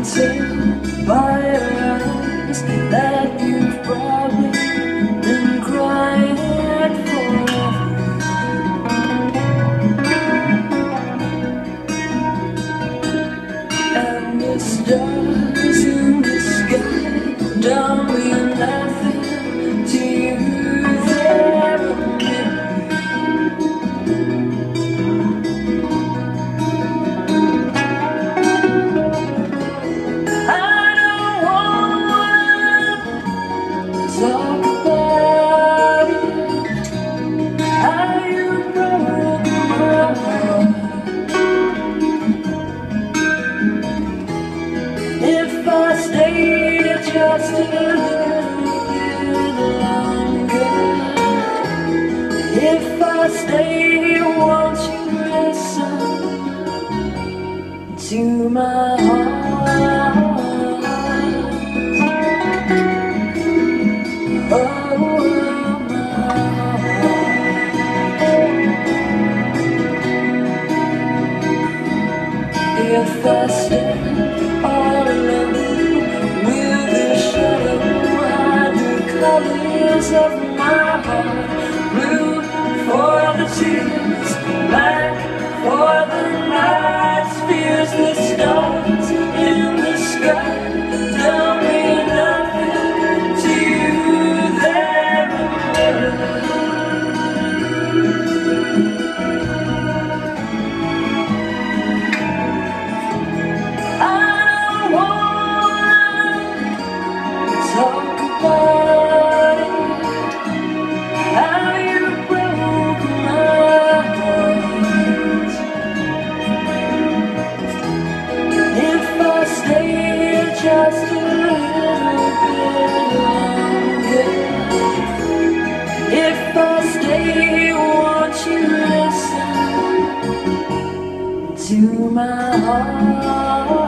tell by your eyes that you've probably been crying forever. And the stars in the sky don't mean nothing to you there and me. Talk about it, how you broke my heart. If I stayed just a little bit longer, if I stay, won't you listen to my heart? If I stay all alone with the shadow, hide the colors of my heart. Blue for the tears, black for the nights, fears the stars in the sky don't mean nothing to you there and there. Talk about it, how you broke my heart. If I stay just a little bit longer, if I stay, won't you listen to my heart?